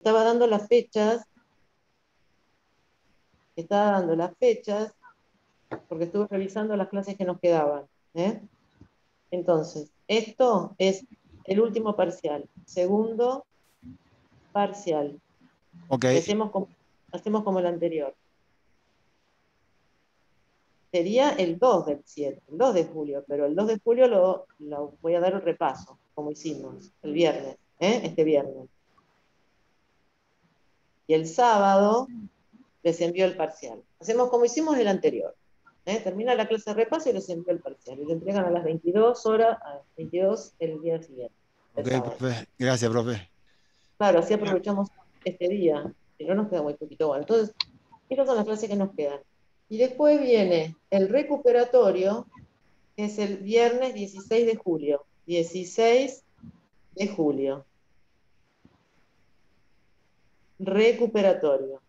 estaba dando las fechas, estaba dando las fechas, porque estuve revisando las clases que nos quedaban. ¿Eh? Entonces, esto es el último parcial, segundo parcial, Ok, y hacemos como el anterior. Sería el 2 del 7, el 2 de julio, pero el 2 de julio lo voy a dar un repaso, como hicimos el viernes, este viernes. Y el sábado les envío el parcial. Hacemos como hicimos el anterior. Termina la clase de repaso y les envío el parcial. Y lo entregan a las 22 horas, a las 22 el día siguiente, el ok, sábado. profe. Gracias, profe. Claro, así aprovechamos este día, que no nos queda muy poquito. Bueno, entonces, estas son las clases que nos quedan. Y después viene el recuperatorio, que es el viernes 16 de julio. 16 de julio. Recuperatorio.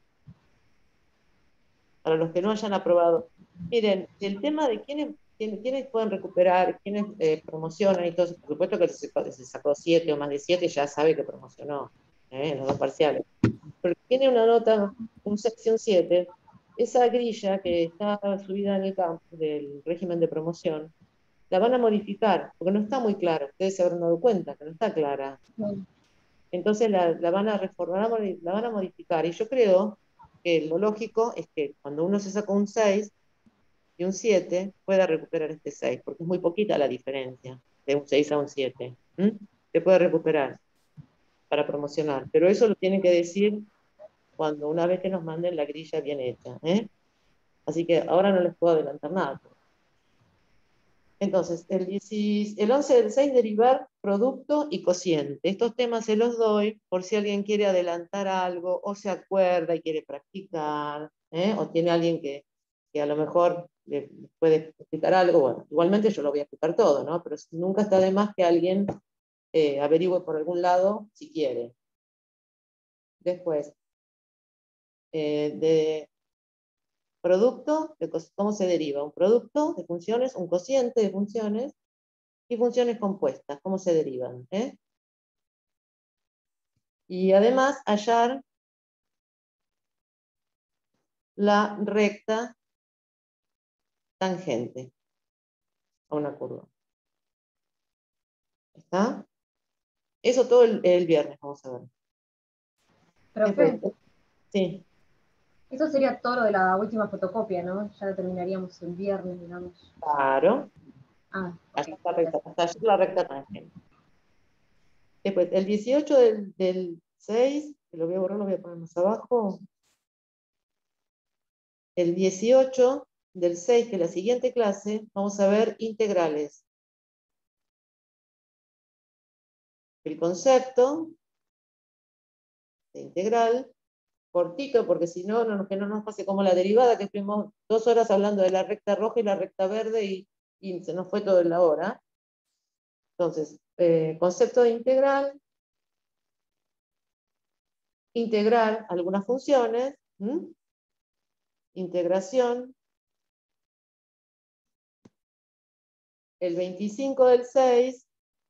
Para los que no hayan aprobado. Miren, el tema de quiénes pueden recuperar, quiénes promocionan y todo eso, por supuesto que se sacó 7 o más de 7 ya sabe que promocionó en los dos parciales. Pero tiene una nota, un sección 7, esa grilla que está subida en el campo del régimen de promoción, la van a modificar, porque no está muy clara, ustedes se habrán dado cuenta que no está clara. Bueno, Entonces la van a reformar, la van a modificar. Y yo creo que lo lógico es que cuando uno se saca un 6 y un 7 pueda recuperar este 6 porque es muy poquita la diferencia de un 6 a un 7. Se puede recuperar para promocionar, pero eso lo tienen que decir cuando una vez que nos manden la grilla bien hecha. Así que ahora no les puedo adelantar nada. Entonces, el 11 del 6 derivar producto y cociente. Estos temas se los doy por si alguien quiere adelantar algo o se acuerda y quiere practicar, o tiene alguien que a lo mejor le puede explicar algo. Bueno, igualmente yo lo voy a explicar todo, ¿no? Pero nunca está de más que alguien averigüe por algún lado si quiere. Después, de producto, cómo se deriva un producto de funciones, un cociente de funciones y funciones compuestas, cómo se derivan. Y además hallar la recta tangente a una curva. ¿Está? Eso todo el viernes vamos a ver. Después, profe, sí, eso sería todo lo de la última fotocopia, ¿no? Ya lo terminaríamos el viernes, digamos. claro, Ah, ok, allá está gracias. hasta allí la recta tangente. Después, el 18 del 6, que lo voy a borrar, lo voy a poner más abajo. El 18 del 6, que es la siguiente clase, vamos a ver integrales. El concepto de integral, cortito, porque si no, que no nos pase como la derivada, que estuvimos 2 horas hablando de la recta roja y la recta verde y se nos fue todo en la hora. Entonces, concepto de integral, integrar algunas funciones, integración, el 25 del 6,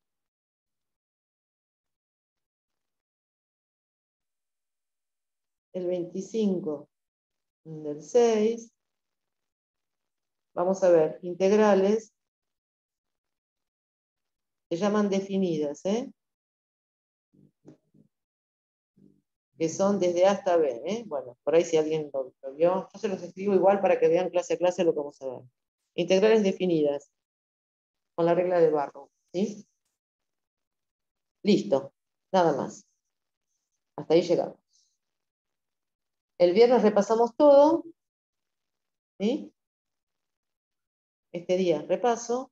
el 25 del 6, vamos a ver, integrales, se llaman definidas, que son desde A hasta B. Bueno, por ahí si alguien lo vio, yo se los escribo igual para que vean clase a clase lo que vamos a ver. Integrales definidas, con la regla de Barrow, ¿sí? Listo, nada más. Hasta ahí llegamos. El viernes repasamos todo, ¿sí? Este día repaso.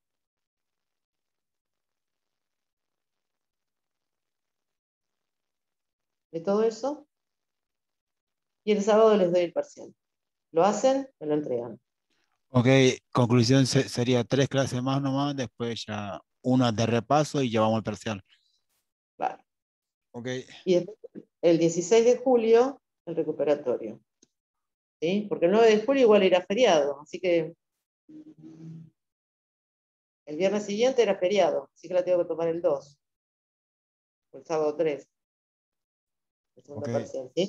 De todo eso. Y el sábado les doy el parcial. Lo hacen, me lo entregan. Ok, conclusión sería 3 clases más nomás, después ya una de repaso y ya vamos al parcial. Vale. Ok, Y después, el 16 de julio, el recuperatorio. ¿Sí? Porque el 9 de julio igual era feriado, así que el viernes siguiente era feriado, así que la tengo que tomar el 2, o el sábado 3. el segundo Ok. parcial, ¿sí?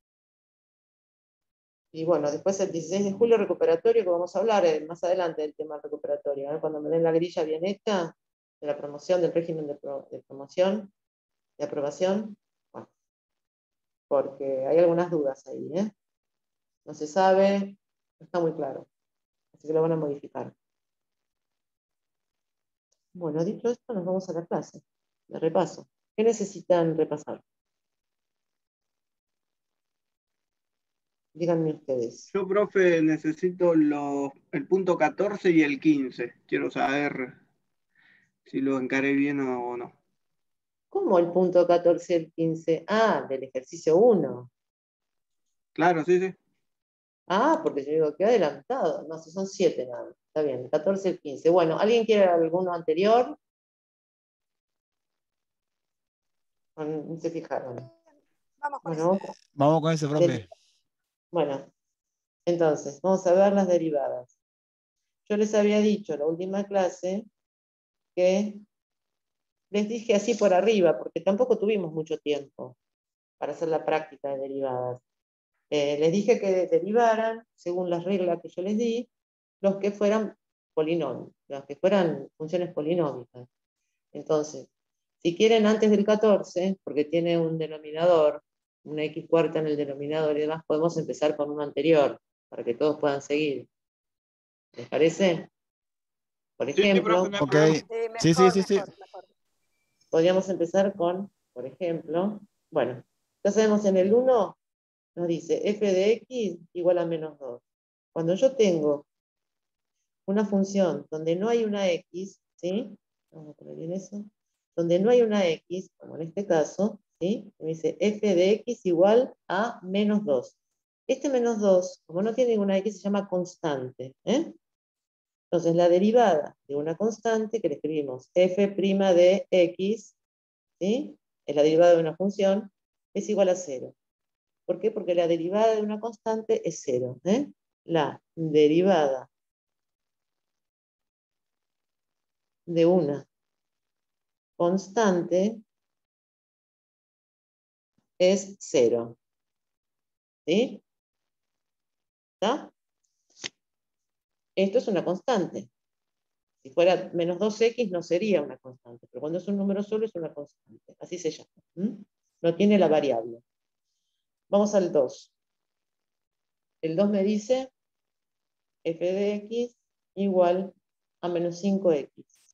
Y bueno, después el 16 de julio recuperatorio, que vamos a hablar más adelante del tema recuperatorio, ¿eh? Cuando me den la grilla bien hecha de la promoción, del régimen de promoción, de aprobación, bueno, porque hay algunas dudas ahí, ¿eh? No se sabe, no está muy claro, así que lo van a modificar. Bueno, dicho esto, nos vamos a la clase de repaso. ¿Qué necesitan repasar? Díganme ustedes. Yo, profe, necesito el punto 14 y el 15. Quiero saber si lo encaré bien o no. ¿Cómo el punto 14 y el 15? Ah, del ejercicio 1. Claro, sí, sí. Ah, porque yo digo que adelantado. No, si son 7 nada más. Está bien, el 14 y el 15. Bueno, ¿alguien quiere alguno anterior? No se fijaron. Vamos con Bueno, Vamos con eso, profe. bueno, entonces, vamos a ver las derivadas. Yo les había dicho en la última clase que les dije así por arriba, porque tampoco tuvimos mucho tiempo para hacer la práctica de derivadas. Les dije que derivaran, según las reglas que yo les di, los que fueran polinomios, los que fueran funciones polinómicas. Entonces, si quieren antes del 14, porque tiene un denominador, una x cuarta en el denominador y demás, podemos empezar con uno anterior, para que todos puedan seguir. ¿Les parece? Por Sí, ejemplo, profe, no hay Ok. problema. Sí, sí, sí, sí. mejor. podríamos empezar con, por ejemplo, bueno, ya sabemos en el 1, nos dice f de x igual a menos 2. Cuando yo tengo una función donde no hay una x, ¿sí? Vamos a poner bien eso. Donde no hay una x, como en este caso, ¿sí? Me dice f de x igual a menos 2. Este menos 2, como no tiene ninguna x, se llama constante. ¿Eh? Entonces, la derivada de una constante, que le escribimos f' de x, ¿sí? Es la derivada de una función, es igual a 0. ¿Por qué? Porque la derivada de una constante es 0. ¿Eh? La derivada de una constante es 0. ¿Sí? ¿Está? Esto es una constante. Si fuera menos 2x no sería una constante, pero cuando es un número solo es una constante. Así se llama. No tiene la variable. Vamos al 2. El 2 me dice f de x igual a menos 5x.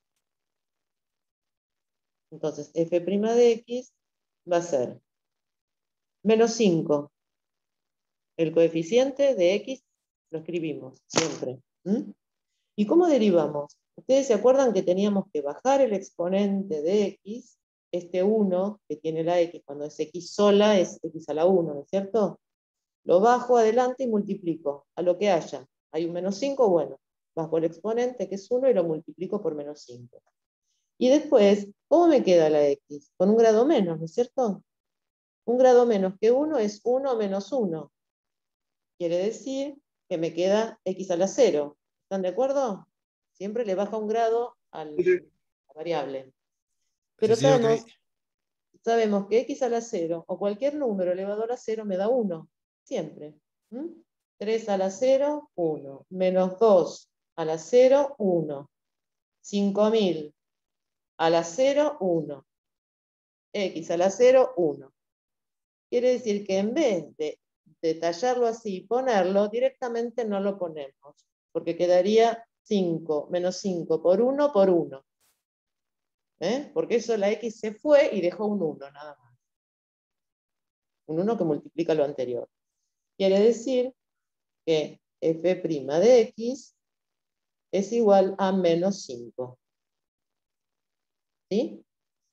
Entonces, f' de x va a ser menos 5. El coeficiente de x lo escribimos siempre. ¿Y cómo derivamos? Ustedes se acuerdan que teníamos que bajar el exponente de x, este 1 que tiene la x, cuando es x sola es x a la 1, ¿no es cierto? Lo bajo adelante y multiplico a lo que haya. Hay un menos 5, bueno, bajo el exponente que es 1 y lo multiplico por menos 5. Y después, ¿cómo me queda la x? Con un grado menos, ¿no es cierto? Un grado menos que 1 es 1 menos 1. Quiere decir que me queda x a la 0. ¿Están de acuerdo? Siempre le baja un grado a la variable. Pero Sí, sí, ok. sabemos que x a la 0 o cualquier número elevado a la 0 me da 1. Siempre. 3 a la 0, 1. Menos 2 a la 0, 1. 5000 a la 0, 1. X a la 0, 1. Quiere decir que en vez de detallarlo así y ponerlo, directamente no lo ponemos, porque quedaría 5 menos 5 por 1 por 1. Porque eso la x se fue y dejó un 1 nada más. Un 1 que multiplica lo anterior. Quiere decir que f' de x es igual a menos 5. ¿Sí?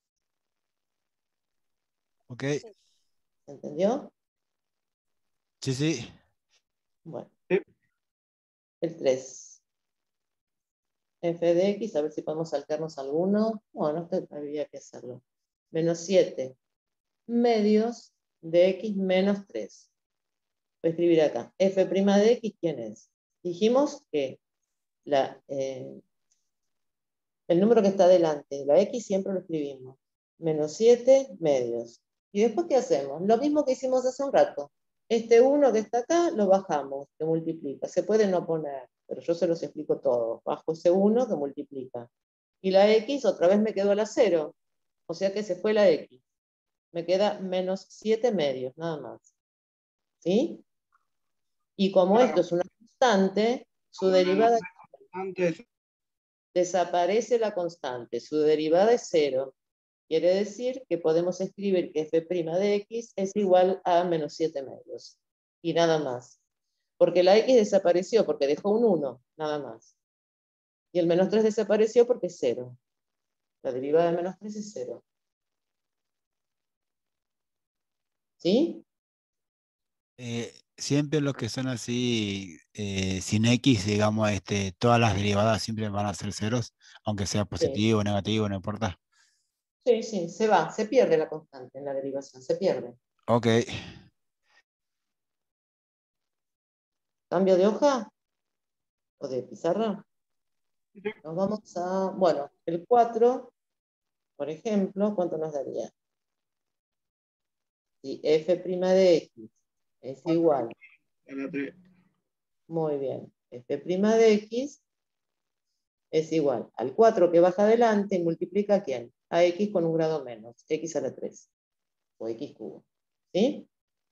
Ok. ¿Se entendió? Sí, sí. Bueno, Sí. el 3. F de x, a ver si podemos saltarnos alguno. Bueno, esto habría que hacerlo. Menos 7 medios de x menos 3. Voy a escribir acá. F' de x, ¿quién es? Dijimos que el número que está delante de la x siempre lo escribimos. Menos 7 medios. ¿Y después qué hacemos? Lo mismo que hicimos hace un rato. Este 1 que está acá lo bajamos, que multiplica. Se puede no poner, pero yo se los explico todo. Bajo ese 1 que multiplica. Y la x otra vez me quedó a la 0. O sea que se fue la x. Me queda menos 7 medios, nada más. ¿Sí? Y como esto es una constante, su derivada Antes, desaparece la constante. Su derivada es 0. Quiere decir que podemos escribir que f' de x es igual a menos 7 medios. Y nada más. Porque la x desapareció porque dejó un 1, nada más. Y el menos 3 desapareció porque es 0. La derivada de menos 3 es 0. ¿Sí? Siempre los que son así, sin X, digamos, todas las derivadas siempre van a ser ceros, aunque sea Sí, positivo, negativo, no importa. sí, sí, se va, se pierde la constante en la derivación, se pierde. Ok, ¿Cambio de hoja o de pizarra? Nos vamos a, bueno, el 4, por ejemplo, ¿cuánto nos daría? Si f' de x es igual, a la 3. muy bien, f' de x es igual al 4 que baja adelante y multiplica a quién? A x con un grado menos, x a la 3, o x cubo. ¿Sí?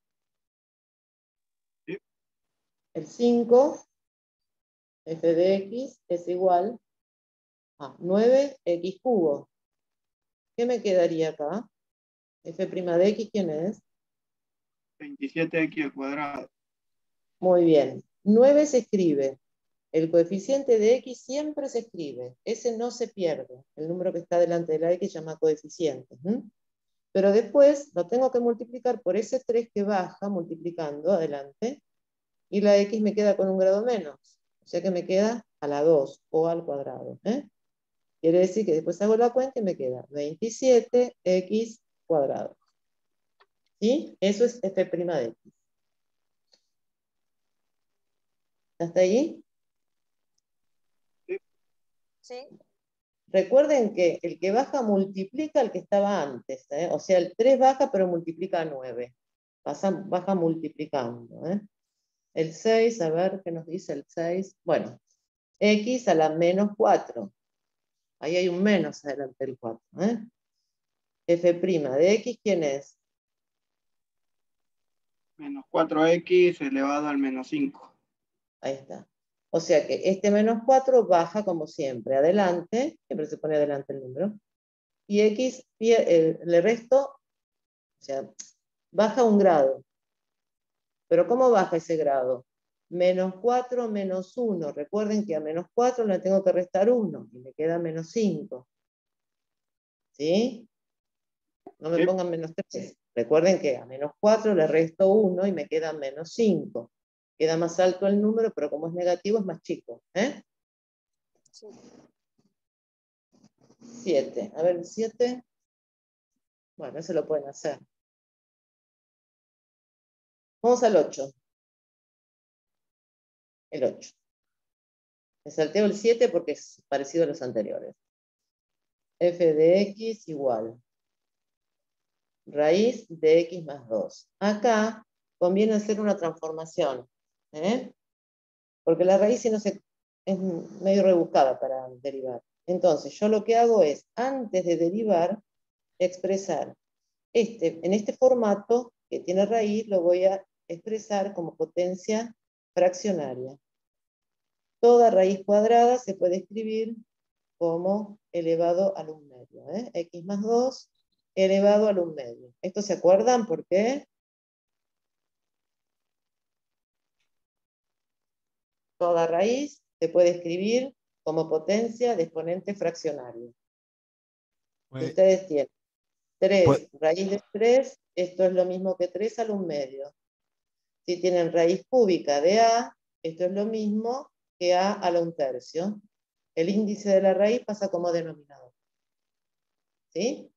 Sí. El 5, f de x es igual a 9x cubo. ¿Qué me quedaría acá? F' de x, ¿quién es? 27x al cuadrado. Muy bien. 9 se escribe. El coeficiente de x siempre se escribe. Ese no se pierde. El número que está delante de la x se llama coeficiente. Pero después lo tengo que multiplicar por ese 3 que baja, multiplicando adelante, y la x me queda con un grado menos. O sea que me queda a la 2 o al cuadrado. Quiere decir que después hago la cuenta y me queda 27x cuadrado. ¿Sí? Eso es f' de x. ¿Hasta ahí? Sí. Recuerden que el que baja multiplica al que estaba antes. O sea, el 3 baja pero multiplica a 9. Baja multiplicando. El 6, a ver qué nos dice el 6. Bueno, x a la menos 4. Ahí hay un menos adelante del 4. F' de x, ¿quién es? Menos 4x elevado al menos 5. Ahí está. O sea que este menos 4 baja como siempre. Adelante, siempre se pone adelante el número. Y x le resto, o sea, baja un grado. Pero ¿cómo baja ese grado? Menos 4 menos 1. Recuerden que a menos 4 le tengo que restar 1 y me queda menos 5. ¿Sí? No me Sí. pongan menos 3. Recuerden que a menos 4 le resto 1 y me queda menos 5. Queda más alto el número, pero como es negativo es más chico. 7. A ver, el 7. Bueno, ese lo pueden hacer. Vamos al 8. El 8. Me salteo el 7 porque es parecido a los anteriores. F de x igual raíz de x más 2. Acá conviene hacer una transformación, porque la raíz si no es medio rebuscada para derivar. Entonces, yo lo que hago es, antes de derivar, expresar en este formato que tiene raíz, lo voy a expresar como potencia fraccionaria. Toda raíz cuadrada se puede escribir como elevado al 1 medio. X más 2 elevado al 1 medio. ¿Esto se acuerdan por qué? Toda raíz se puede escribir como potencia de exponente fraccionario. Si pues, ustedes tienen pues, 3 raíz de 3, esto es lo mismo que 3 al 1 medio. Si tienen raíz cúbica de A, esto es lo mismo que A a la 1/3. El índice de la raíz pasa como denominador. ¿Sí?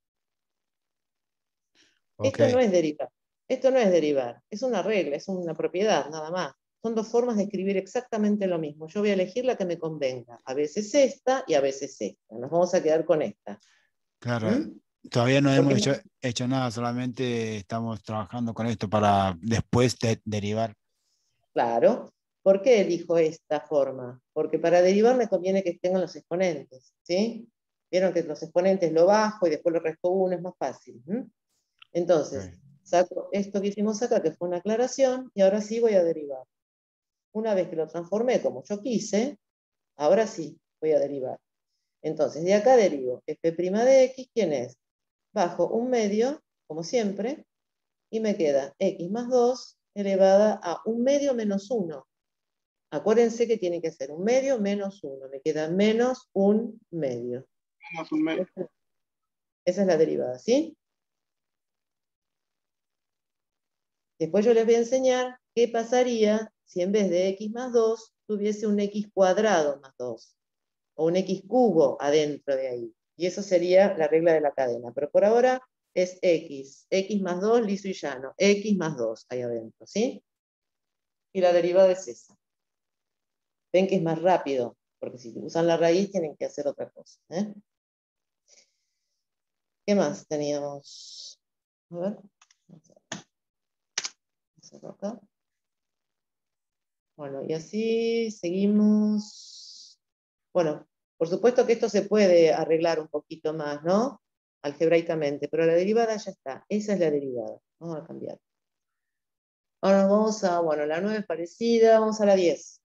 ok. Esto no es derivar. Esto no es derivar. Es una regla, es una propiedad, nada más. Son dos formas de escribir exactamente lo mismo. Yo voy a elegir la que me convenga. A veces esta y a veces esta. Nos vamos a quedar con esta. Claro, Todavía no hemos Porque, hecho nada, solamente estamos trabajando con esto para después derivar. claro, ¿por qué elijo esta forma? Porque para derivar me conviene que tengan los exponentes, ¿sí? Vieron que los exponentes lo bajo y después lo resto uno, es más fácil. Entonces, Ok. saco esto que hicimos acá, que fue una aclaración, y ahora sí voy a derivar. Una vez que lo transformé como yo quise, ahora sí voy a derivar. Entonces, de acá derivo f' de x, ¿quién es? Bajo un medio, como siempre, y me queda x más 2 elevada a un medio menos 1. Acuérdense que tiene que ser un medio menos 1. Me queda menos un medio. Menos un medio. Esa es la derivada, ¿sí? Después yo les voy a enseñar qué pasaría si en vez de x más 2 tuviese un x cuadrado más 2. O un x cubo adentro de ahí. Y eso sería la regla de la cadena. Pero por ahora es x más 2, liso y llano. X más 2 ahí adentro, ¿sí? Y la derivada es esa. Ven que es más rápido, porque si usan la raíz tienen que hacer otra cosa. ¿Qué más teníamos? A ver. Vamos a hacerlo acá. Bueno, y así seguimos. Bueno, por supuesto que esto se puede arreglar un poquito más, ¿no? Algebraicamente, pero la derivada ya está. Esa es la derivada. Vamos a cambiar. Ahora vamos a, bueno, la 9 es parecida, vamos a la 10.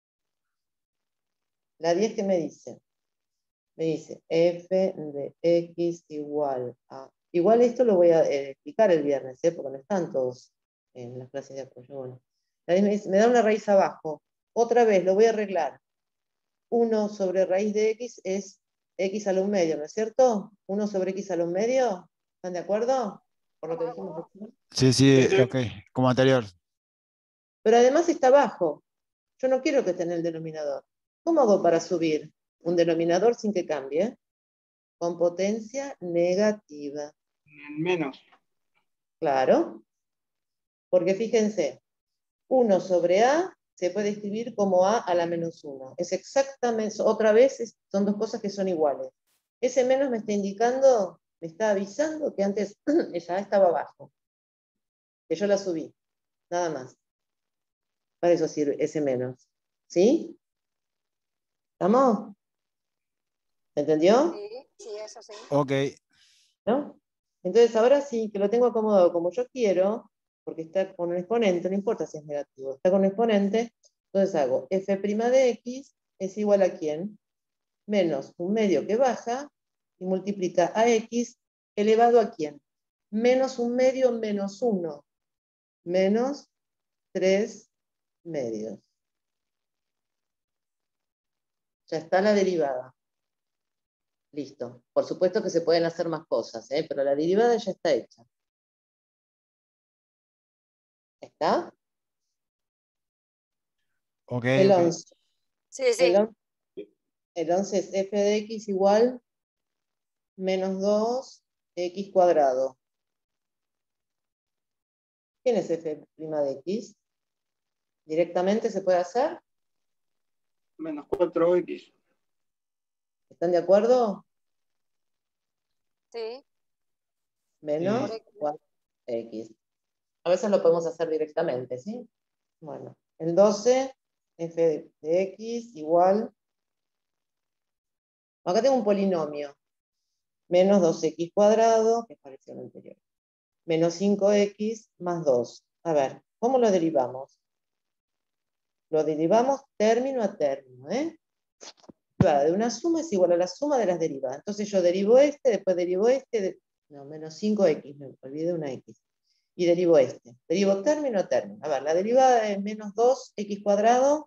La 10, ¿qué me dice? Me dice f de x igual a... Igual esto lo voy a explicar el viernes, porque no están todos en las clases de apoyo. Bueno, la 10 me dice, me da una raíz abajo. Otra vez, lo voy a arreglar. 1 sobre raíz de x es x a la 1/2, ¿no es cierto? 1 sobre x a la 1/2, ¿están de acuerdo? Por lo que dijimos recién. Sí, sí, Sí, sí. ok, como anterior. Pero además está abajo. Yo no quiero que esté en el denominador. ¿Cómo hago para subir un denominador sin que cambie? Con potencia negativa. En menos. Claro, porque fíjense, 1 sobre a se puede escribir como a a la menos 1. Es exactamente, otra vez, son dos cosas que son iguales. Ese menos me está indicando, me está avisando que antes esa a estaba abajo, que yo la subí, nada más. Para eso sirve ese menos. ¿Sí? ¿Estamos? ¿Entendió? Sí, sí, eso sí. Ok, ¿No? Entonces ahora sí que lo tengo acomodado como yo quiero, porque está con un exponente, no importa si es negativo, está con un exponente, entonces hago f' de x es igual a ¿quién? Menos un medio que baja y multiplica a x elevado a ¿quién? Menos un medio menos 1, menos 3 medios. Ya está la derivada. Listo. Por supuesto que se pueden hacer más cosas, pero la derivada ya está hecha. ¿Está? ok, El ok. 11. Sí, El, sí. 11 el 11 es f de x igual menos 2x cuadrado. ¿Quién es f' de x? ¿Directamente se puede hacer? Menos 4x. ¿Están de acuerdo? Sí, Menos Sí. por 4x. A veces lo podemos hacer directamente, ¿sí? Bueno, el 12, f de x igual... Acá tengo un polinomio. Menos 2x cuadrado, que es parecido al anterior. Menos 5x más 2. A ver, ¿cómo lo derivamos? Lo derivamos término a término, ¿eh? La de una suma es igual a la suma de las derivadas. Entonces yo derivo este, después derivo este, no, menos 5x, me olvidé una x. Y derivo este. Derivo término a término. A ver, la derivada de menos 2x cuadrado,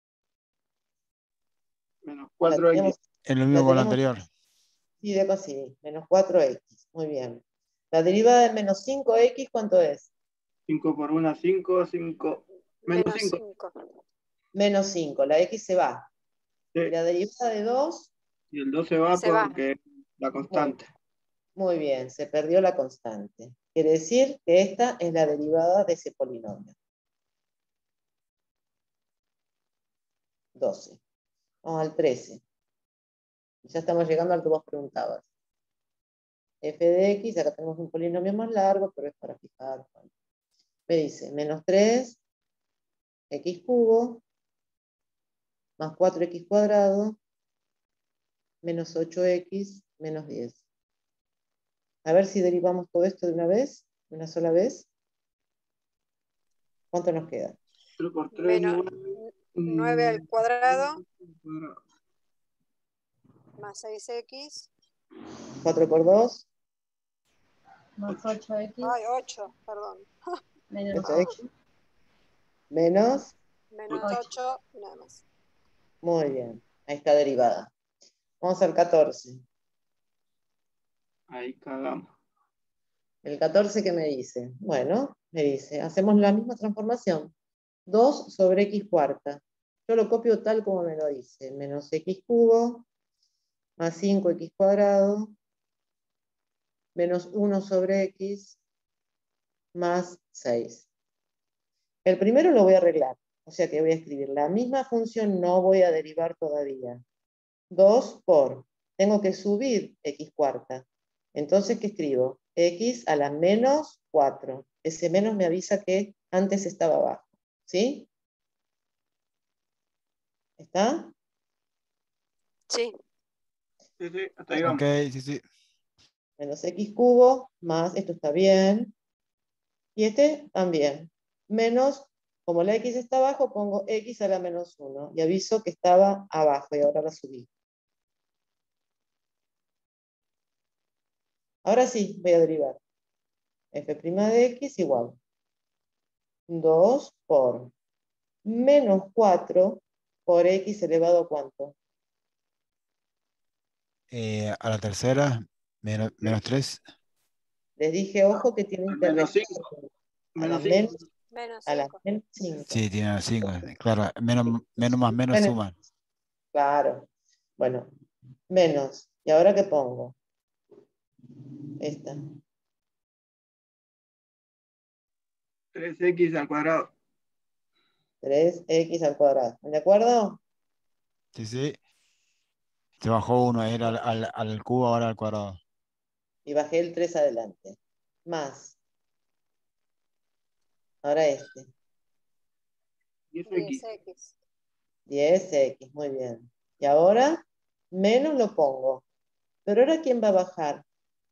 Menos la 4x. tenemos, Es lo mismo la con lo tenemos, anterior. sí, de sí, menos 4x. Muy bien. La derivada de menos 5x, ¿cuánto es? 5 por 1, 5, 5. Menos menos 5. 5. Menos 5. La x se va. Sí. Y la derivada de 2, Y el 2 se va Se va. porque es la muy, constante. muy bien, se perdió la constante. Quiere decir que esta es la derivada de ese polinomio. 12. Vamos al 13. Ya estamos llegando al que vos preguntabas. f de x, acá tenemos un polinomio más largo, pero es para fijar. Bueno. Me dice menos 3 x cubo más 4x cuadrado menos 8x menos 10. A ver si derivamos todo esto de una vez, de una sola vez. ¿Cuánto nos queda? 3 por 3 Menos igual. 9 al cuadrado más 6x. 4 por 2, Más 8x Ay, 8, perdón. menos 8x, menos, Menos 8 y nada más. muy bien, ahí está derivada. Vamos al 14. Ahí cagamos. El 14, ¿qué me dice? Bueno, me dice, hacemos la misma transformación. 2 sobre x cuarta. Yo lo copio tal como me lo dice. Menos x cubo más 5x cuadrado menos 1 sobre x más 6. El primero lo voy a arreglar. O sea que voy a escribir la misma función, no voy a derivar todavía. 2 por, tengo que subir x cuarta. Entonces, ¿qué escribo? X a la menos 4. Ese menos me avisa que antes estaba abajo. ¿Sí? ¿Está? Sí. Sí, sí, hasta ahí vamos. Ok, sí, sí. Menos x cubo más, esto está bien. Y este también. Menos, como la x está abajo, pongo x a la menos 1. Y aviso que estaba abajo y ahora la subí. Ahora sí, voy a derivar. F' de x igual 2 por menos 4 por x elevado a ¿cuánto? A la tercera, menos 3. Les dije, ojo, que tienen que Menos 5. restar a la Menos 5. Menos a la 5. menos 5. Sí, tiene 5. Claro, menos más menos Bueno, suman. claro. Bueno, menos. ¿Y ahora qué pongo? Esta. 3x al cuadrado. 3x al cuadrado. ¿De acuerdo? Sí, sí. Se bajó uno, era al cubo, ahora al cuadrado. Y bajé el 3 adelante. Más. Ahora este. 10x. 10x. 10x, muy bien. Y ahora, menos lo pongo. Pero ahora, ¿quién va a bajar?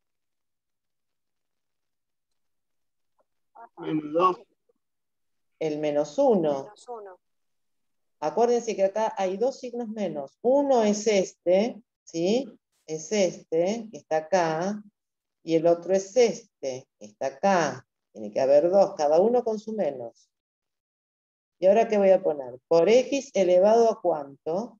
Menos 2. El menos 1. Menos 1. Acuérdense que acá hay dos signos menos. Uno es este, ¿sí? Es este, que está acá. Y el otro es este, que está acá. Tiene que haber dos, cada uno con su menos. ¿Y ahora qué voy a poner? Por x elevado a ¿cuánto?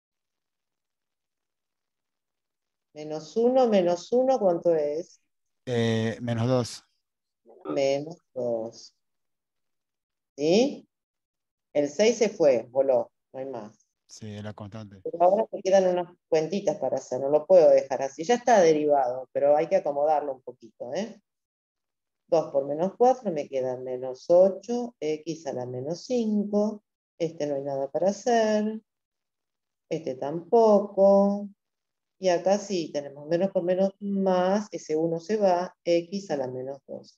Menos 1, ¿cuánto es? Menos 2. Menos 2. ¿Sí? El 6 se fue, voló, no hay más. Sí, la constante. Pero ahora me quedan unas cuentitas para hacer, no lo puedo dejar así. Ya está derivado, pero hay que acomodarlo un poquito, ¿eh? 2 por menos 4 me queda menos 8, x a la menos 5. Este no hay nada para hacer. Este tampoco. Y acá sí, tenemos menos por menos más, ese 1 se va, x a la menos 2.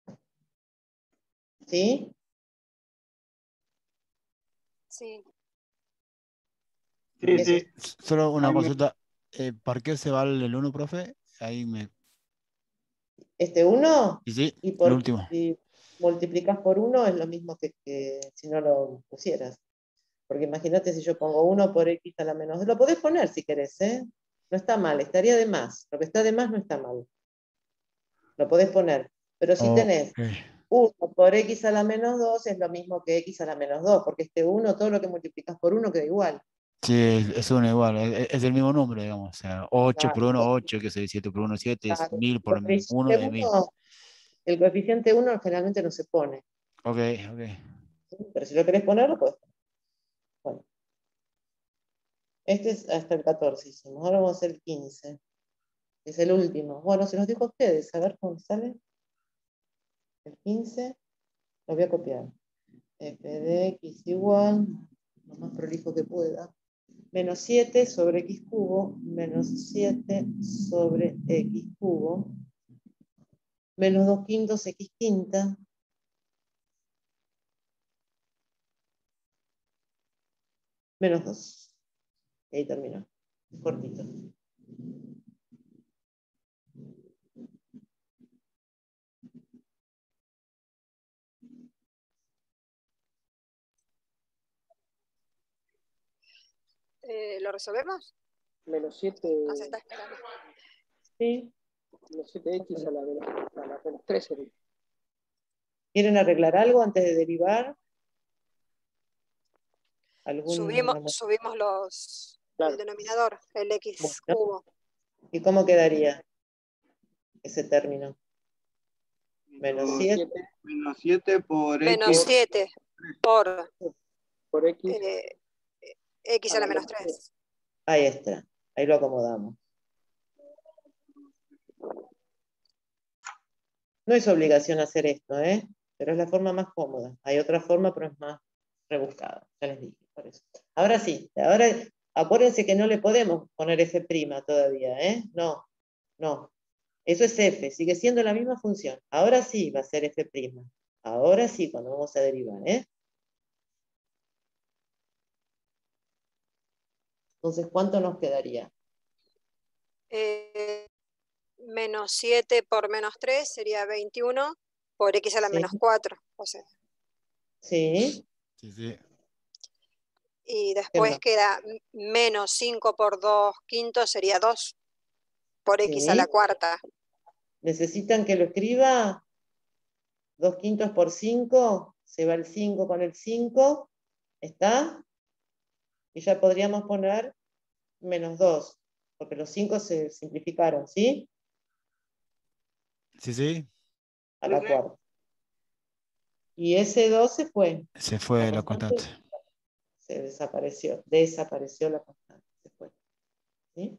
¿Sí? Sí. Sí, Eso sí. es. Solo una Ahí me- consulta. ¿Por qué se va el 1, profe? Ahí me. Este 1, Sí, sí, y el por, último. si multiplicas por 1 es lo mismo que si no lo pusieras. Porque imagínate si yo pongo 1 por x a la menos 2. Lo podés poner si querés, ¿eh? No está mal, estaría de más. Lo que está de más no está mal. Lo podés poner. Pero si tenés Ok. 1 por x a la menos 2 es lo mismo que x a la menos 2, porque este 1, todo lo que multiplicas por 1 queda igual. Sí, es uno igual, es el mismo número, digamos. O sea, 8 por 1, 8, que sé, 7 por 1, 7, es Claro. 1000 por 1 es 1000. El coeficiente 1 generalmente no se pone. Ok, ok. ¿Sí? Pero si lo querés poner, lo podés poner. Bueno, este es hasta el 14 hicimos. Ahora vamos a hacer el 15. Es el último. Bueno, se los dejo a ustedes. A ver cómo sale. El 15 lo voy a copiar. F de x igual, lo más prolijo que pueda. Menos 7 sobre x cubo, menos 7 sobre x cubo, menos 2 quintos x quinta, menos 2. Y ahí terminó. Cortito. ¿Lo resolvemos? Menos 7, Nos está esperando. ¿Sí? menos 7x a la menos 3 sería. ¿Quieren arreglar algo antes de derivar? Subimos Claro. el denominador, el x Bueno. cubo. ¿Y cómo quedaría ese término? Menos 7 Menos 7 por Menos x. 7 por x x a la menos 3. Ahí está, ahí lo acomodamos. No es obligación hacer esto, pero es la forma más cómoda. Hay otra forma, pero es más rebuscada, ya les dije, por eso. Ahora sí, ahora acuérdense que no le podemos poner f' todavía, No, no. Eso es f, sigue siendo la misma función. Ahora sí va a ser f'. Ahora sí, cuando vamos a derivar, Entonces, ¿cuánto nos quedaría? Menos 7 por menos 3 sería 21 por x a la Sí. menos 4. O sea, Sí. Sí, sí. y ¿Qué después más? queda menos 5 por 2 quintos sería 2 por x a Sí. la cuarta. ¿Necesitan que lo escriba? 2 quintos por 5, se va el 5 con el 5, ¿está? Y ya podríamos poner menos 2, porque los 5 se simplificaron, ¿sí? Sí, sí. A la cuarta. Y ese 2 se fue. Se fue la constante. Se desapareció la constante, se fue. ¿Sí?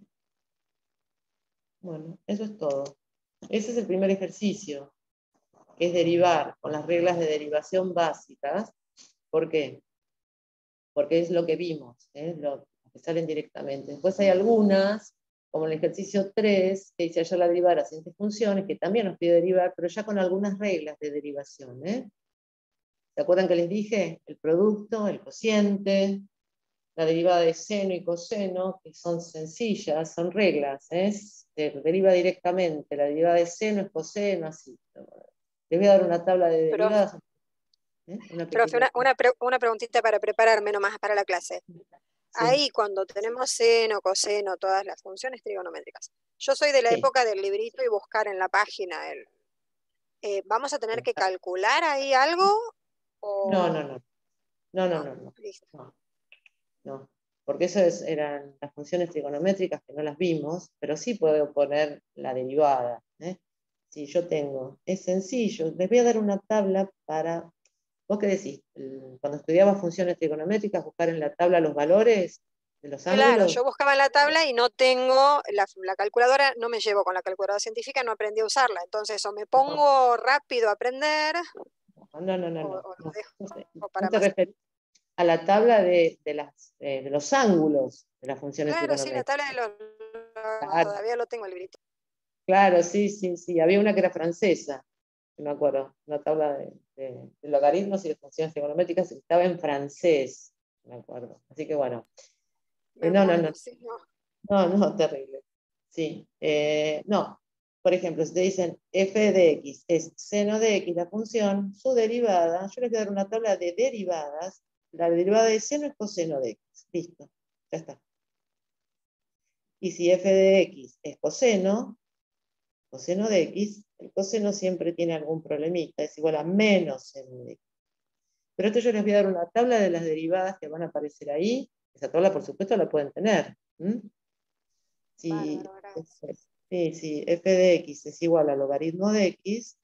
Bueno, eso es todo. Ese es el primer ejercicio, que es derivar con las reglas de derivación básicas. ¿Por qué? Porque es lo que vimos, lo que salen directamente. Después hay algunas, como el ejercicio 3, que dice hallar la derivada de las siguientes funciones, que también nos pide derivar, pero ya con algunas reglas de derivación. ¿Se acuerdan que les dije? El producto, el cociente, la derivada de seno y coseno, que son sencillas, son reglas, se deriva directamente, la derivada de seno es coseno, así. Les voy a dar una tabla de derivadas. Profe, una preguntita para prepararme nomás para la clase. Sí. Ahí cuando tenemos seno, coseno, todas las funciones trigonométricas. Yo soy de la Sí. época del librito y buscar en la página. ¿Vamos a tener que calcular ahí algo? ¿O... No. Listo. No, porque esas eran las funciones trigonométricas que no las vimos, pero sí puedo poner la derivada. Si yo tengo, es sencillo, les voy a dar una tabla para, ¿vos qué decís? Cuando estudiabas funciones trigonométricas, buscar en la tabla los valores de los ángulos. Claro, yo buscaba en la tabla y no tengo, la calculadora, no me llevo con la calculadora científica, no aprendí a usarla. Entonces, o me pongo rápido a aprender, o lo dejo para No te más. referís a la tabla de los ángulos de las funciones Claro, sí, la trigonométricas. tabla de los Claro. todavía lo tengo el librito. Claro, sí. Había una que era francesa, no me acuerdo, una tabla de logaritmos y de funciones trigonométricas que estaba en francés, me acuerdo. Así que bueno. No. Sí, No, terrible. Sí. No. Por ejemplo, si te dicen f de x es seno de x la función, su derivada, yo les voy a dar una tabla de derivadas, la derivada de seno es coseno de x. Listo, ya está. Y si f de x es coseno de x, el coseno siempre tiene algún problemita, es igual a menos seno de x. Pero esto yo les voy a dar una tabla de las derivadas que van a aparecer ahí. Esa tabla, por supuesto, la pueden tener. Si f de x es igual a logaritmo de x,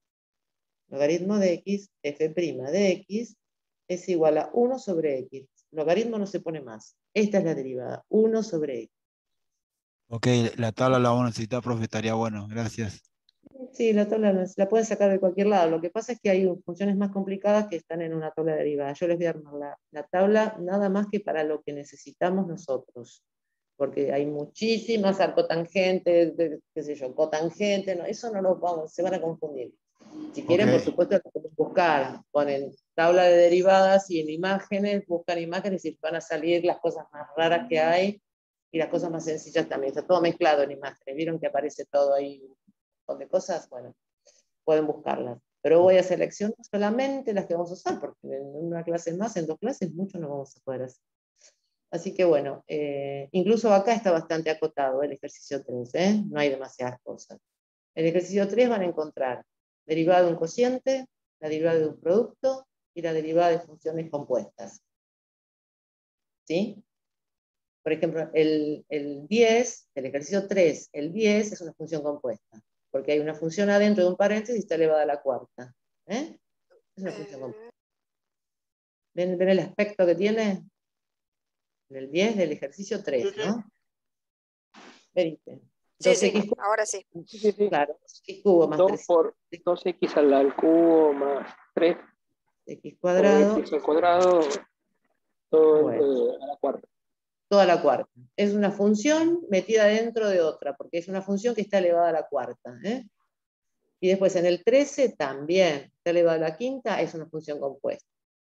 f' de x es igual a 1 sobre x. Logaritmo no se pone más. Esta es la derivada, 1 sobre x. Ok, la tabla la vamos a necesitar, profe, estaría bueno, gracias. Sí, la tabla la pueden sacar de cualquier lado. Lo que pasa es que hay funciones más complicadas que están en una tabla derivada. Yo les voy a armar la tabla nada más que para lo que necesitamos nosotros. Porque hay muchísimas arcotangentes, qué sé yo, cotangentes, no, eso no lo vamos, se van a confundir. Si quieren, por supuesto, lo pueden buscar. Ponen tabla de derivadas y en imágenes, buscan imágenes y van a salir las cosas más raras que hay y las cosas más sencillas también. Está todo mezclado en imágenes. ¿Vieron que aparece todo ahí? Un montón de cosas. Bueno, pueden buscarlas. Pero voy a seleccionar solamente las que vamos a usar, porque en una clase más, en 2 clases, mucho no vamos a poder hacer. Así que bueno, incluso acá está bastante acotado el ejercicio 3, no hay demasiadas cosas. En el ejercicio 3 van a encontrar derivada de un cociente, la derivada de un producto y la derivada de funciones compuestas. ¿Sí? Por ejemplo, el 10, el ejercicio 3, el 10 es una función compuesta, porque hay una función adentro de un paréntesis y está elevada a la cuarta. Es una función compuesta. ¿Ven el aspecto que tiene? El 10 del ejercicio 3, ¿no? Verite. Sí, 2x sí, ahora sí. Sí. claro, 2x cubo más 2 3x por 2x al cubo más 3 por cuadrado, x al cuadrado, todo bueno, a la cuarta. toda la cuarta. Es una función metida dentro de otra, porque es una función que está elevada a la cuarta. Y después en el 13 también está elevada a la quinta, es una función compuesta.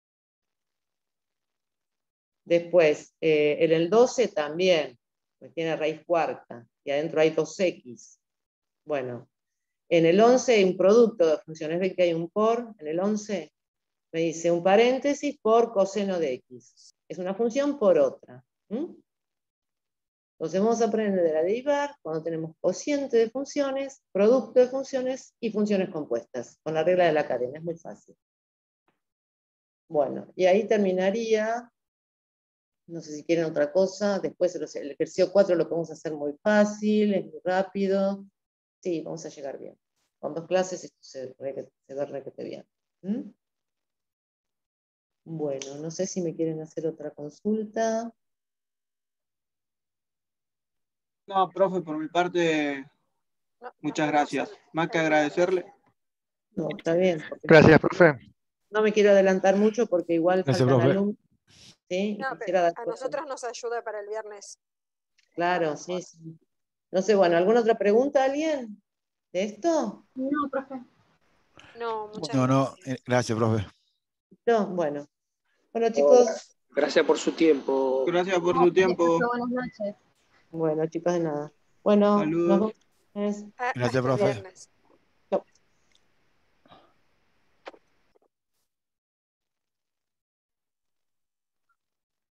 Después, en el 12 también, pues tiene raíz cuarta, y adentro hay 2x. Bueno, en el 11 hay un producto de funciones, ven que hay un por, en el 11 me dice un paréntesis por coseno de x. Es una función por otra. Entonces vamos a aprender a derivar cuando tenemos cociente de funciones, producto de funciones y funciones compuestas, con la regla de la cadena, es muy fácil. Bueno, y ahí terminaría. No sé si quieren otra cosa. Después el ejercicio 4 lo podemos hacer muy fácil, es muy rápido. Sí, vamos a llegar bien. Con 2 clases esto se ve requete bien. Bueno, no sé si me quieren hacer otra consulta. No, profe, por mi parte, No, muchas gracias. Más que agradecerle. No, está bien. Gracias, profe. No me quiero adelantar mucho porque igual Gracias, faltan profe. alumnos. ¿Sí? No, Quisiera pero dar a nosotros nos ayuda para el viernes. Claro, sí, sí. No sé, bueno, ¿alguna otra pregunta alguien de esto? No, profe. No, muchas No, gracias. no, gracias, profe. No, bueno. Bueno, No, chicos. gracias por su tiempo. Gracias por No, su tiempo. buenas noches. Bueno, chicos, de nada. Bueno, nos Saludos. vemos. Gracias, Hasta el profe. viernes.